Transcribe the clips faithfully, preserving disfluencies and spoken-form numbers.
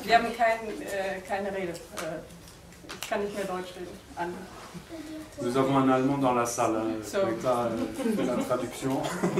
Wir haben kein, äh, keine Rede. Ich kann nicht mehr Deutsch reden. An. Nous avons un Allemand dans la salle. Hein. So. Là, fait la traduction.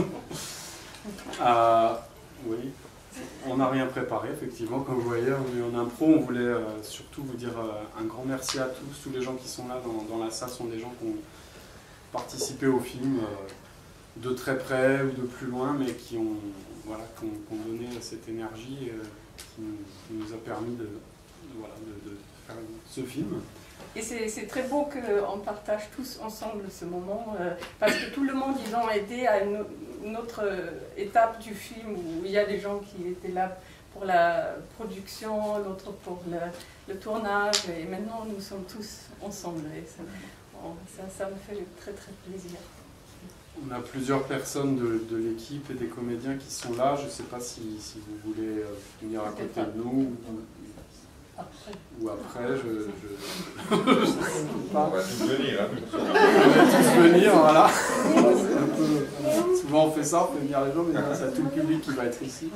euh, oui. On n'a rien préparé, effectivement, comme vous voyez, on est en impro. On voulait euh, surtout vous dire euh, un grand merci à tous. Tous les gens qui sont là dans, dans la salle sont des gens qui ont participé au film euh, de très près ou de plus loin, mais qui ont, voilà, qui ont, qui ont donné cette énergie euh, qui, nous, qui nous a permis de, de, voilà, de, de faire ce film. Et c'est très beau qu'on partage tous ensemble ce moment, euh, parce que tout le monde, ils ont aidé à une, une autre étape du film, où il y a des gens qui étaient là pour la production, l'autre pour le, le tournage, et maintenant nous sommes tous ensemble, et ça, bon, ça, ça me fait très très plaisir. On a plusieurs personnes de, de l'équipe et des comédiens qui sont là, je ne sais pas si, si vous voulez venir à côté de nous, ou, Après. ou après, je... je... On va tous venir, hein. On va tous venir, voilà. Un peu... Souvent on fait ça, on fait venir les gens, mais c'est tout le public qui va être ici.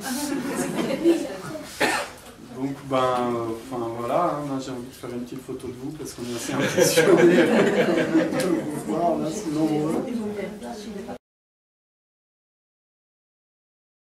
Donc, ben, euh, enfin voilà, hein, moi j'ai envie de faire une petite photo de vous parce qu'on est assez impressionnés de vous voir là, sinon...